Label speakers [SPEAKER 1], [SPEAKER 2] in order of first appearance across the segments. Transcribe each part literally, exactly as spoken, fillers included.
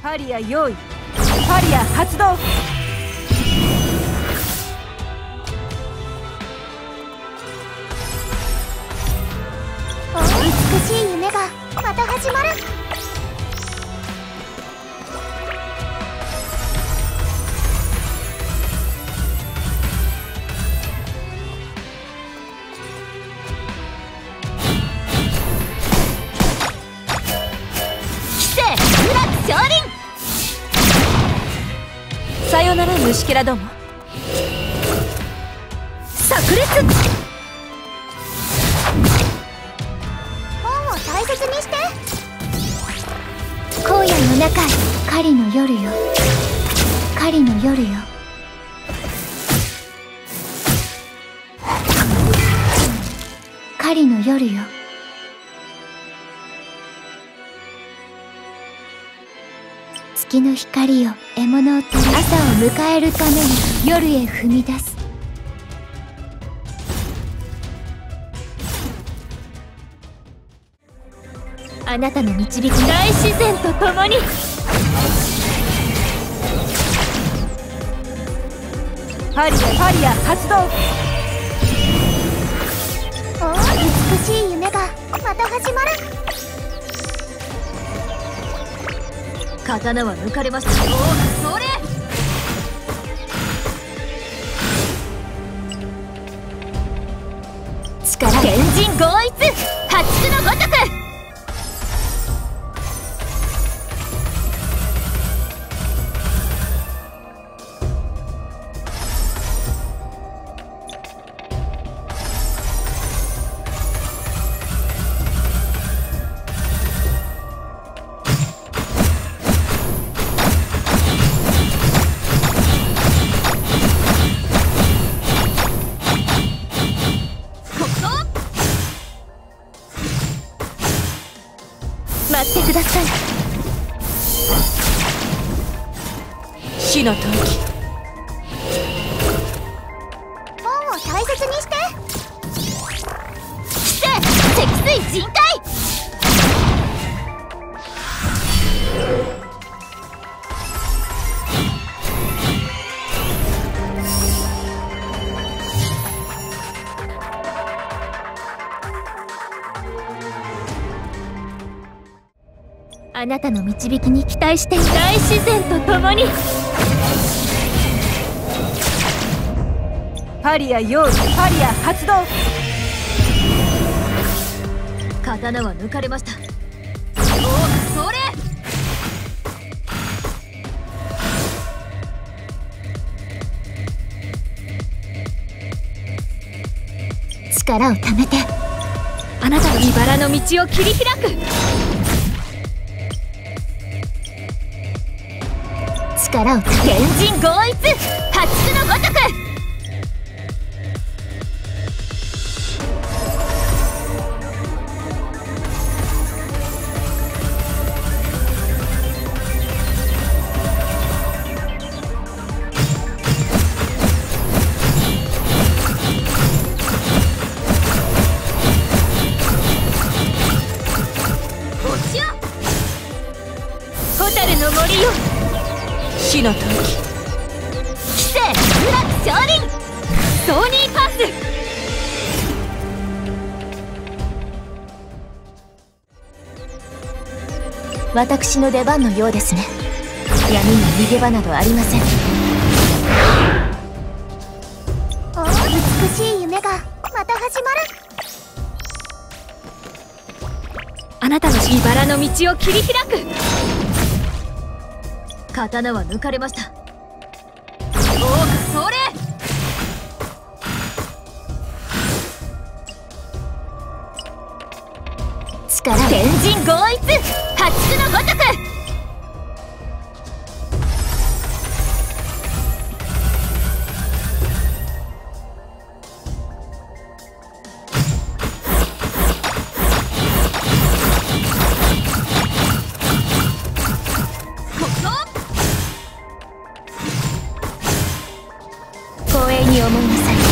[SPEAKER 1] パリア用意、パリア発動。
[SPEAKER 2] 美しい夢がまた始まる。
[SPEAKER 1] さよなら虫けらども。炸裂。
[SPEAKER 2] 本を大切にして。荒野の中へ。狩りの夜よ、狩りの夜よ。狩りの夜よ。月の光よ、獲物を取り、朝を迎えるために夜へ踏み出す。あなたの導き、大自然と共に。
[SPEAKER 1] パリアパリア発動。
[SPEAKER 2] おお、美しい夢がまた始まる。
[SPEAKER 1] 刀は抜かれました。おお、それ。
[SPEAKER 2] 力天神合一、破竹のごとく。待ってください。
[SPEAKER 1] 死の闘気。
[SPEAKER 2] 本を大切にして。来て、積水人海。あなたの導きに期待している。大自然と共に。
[SPEAKER 1] パリア用意、パリア発動。刀は抜かれました。おお、それ。
[SPEAKER 2] 力をためて。
[SPEAKER 1] あなたの茨の道を切り開く。
[SPEAKER 2] 力をためて。
[SPEAKER 1] 天神合一、破竹のごとく。蛍の森よ、死の闘気。
[SPEAKER 2] 来て、ブラック降臨。
[SPEAKER 1] ソーニーパース。
[SPEAKER 2] 私の出番のようですね。闇に逃げ場などありません。おお、美しい夢がまた始まる。
[SPEAKER 1] あなたの茨の道を切り開く。刀は抜かれました。おお、それ。
[SPEAKER 2] 力天神合一、破竹のごとく。光栄に思いなさい。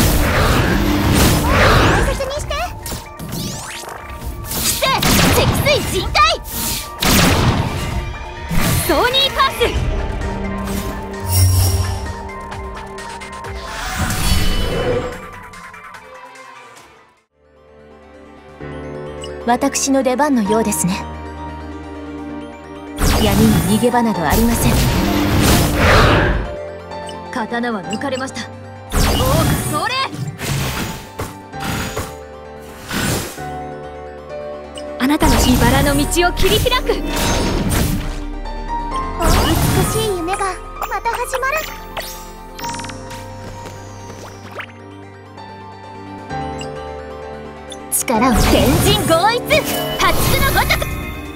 [SPEAKER 2] 大切にして。来て、積水人海。
[SPEAKER 1] ソーニーパース。
[SPEAKER 2] 私の出番のようですね。闇に逃げ場などありません。
[SPEAKER 1] 刀は抜かれました。おお、それ。あなたのバラの道を切り開く。
[SPEAKER 2] お美しい夢がまた始まる。力を天人合一、破竹のごとく。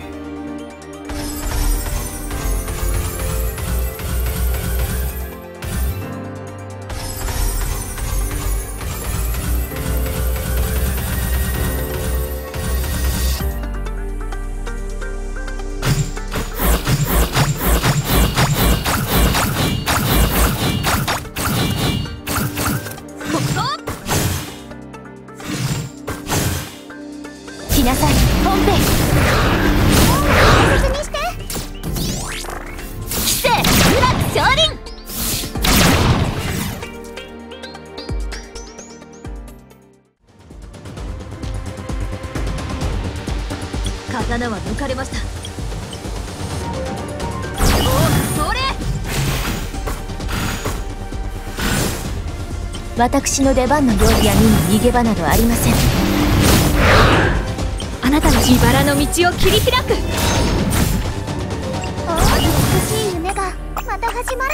[SPEAKER 2] 来なさい、ポンペイ。大切にして。規制、裏少林。
[SPEAKER 1] 刀は抜かれました。おお、それ。
[SPEAKER 2] 私の出番のよう。闇に逃げ場などありません。
[SPEAKER 1] あなたのバラの道を切り開く。
[SPEAKER 2] お美しい夢がまた始まる。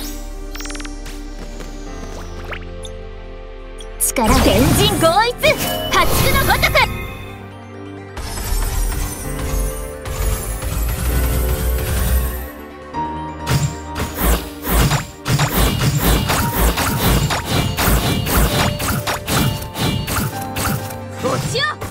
[SPEAKER 2] 力天人合一、破竹のごとく。
[SPEAKER 1] 落ちよう。